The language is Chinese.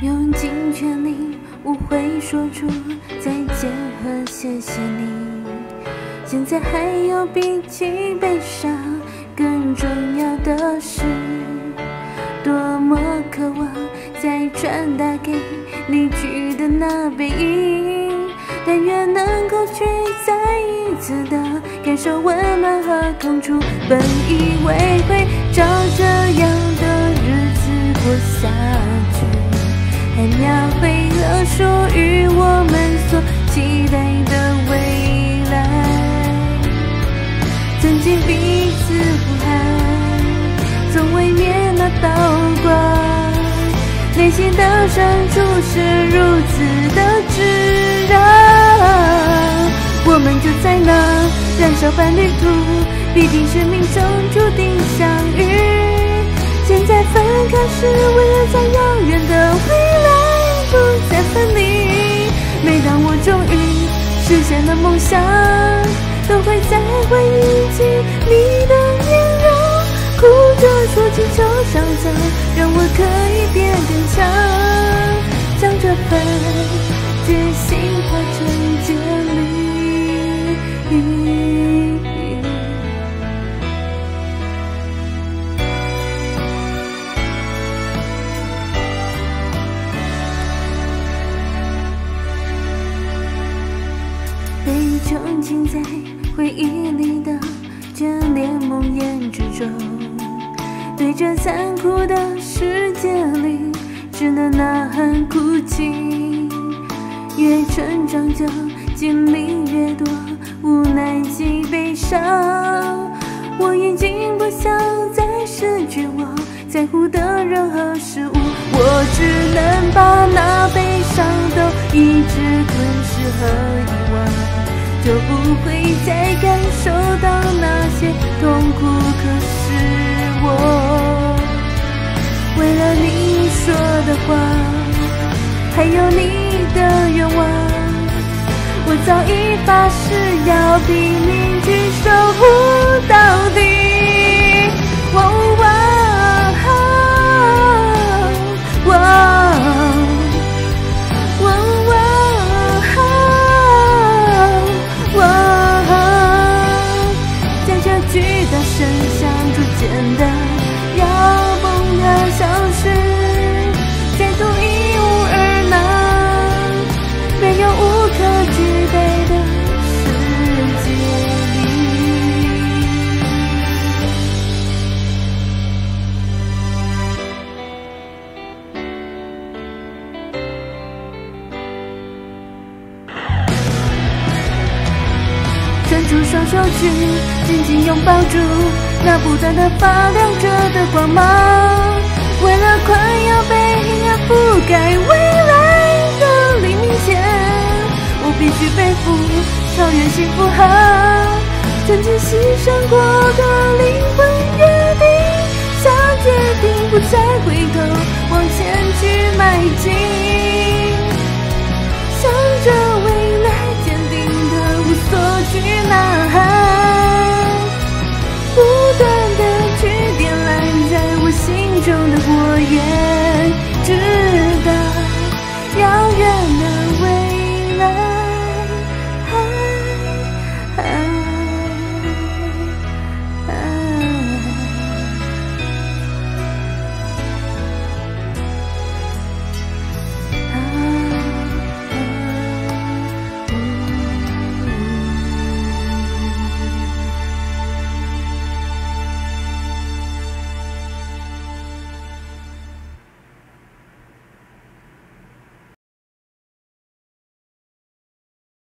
用尽全力，无悔说出再见和谢谢你。现在还有比起悲伤更重要的事，多么渴望再传达给离去的那背影，但愿能够去再一次的感受温暖和痛楚。本以为会照这样的日子过下去，还描绘了属于我们所期待的未来。曾经彼此呼喊，从未灭那道光，内心的深处是如此的炙热。我们就在那燃烧般旅途，必定是命中注定相遇。现在分开是为了在遥远的未来不再分离。每当我终于实现了梦想，都会在回忆起你的面容，哭着说请求上苍，让我可以变更强，将这份决心化成坚力。被沉浸在回忆里的眷恋梦魇之中，对这残酷的世界里只能呐喊哭泣。越成长就经历越多无奈及悲伤，我已经不想再失去我在乎的人和事物，我只能把那悲伤都一直吞噬和遗忘，就不会再感受到那些痛苦。可是我为了你说的话，还有你的愿望，我早已发誓要拼命去守护到底。将这巨大声响逐渐的要崩塌消失，在独一无二那没有无可取代的世界里。伸出双手去紧紧拥抱住那不断的发亮着的光芒，为了快要被黑暗覆盖未来的黎明前，我必须背负超越幸福和曾经牺牲过的灵魂约定，下决定不再回头往前去迈进。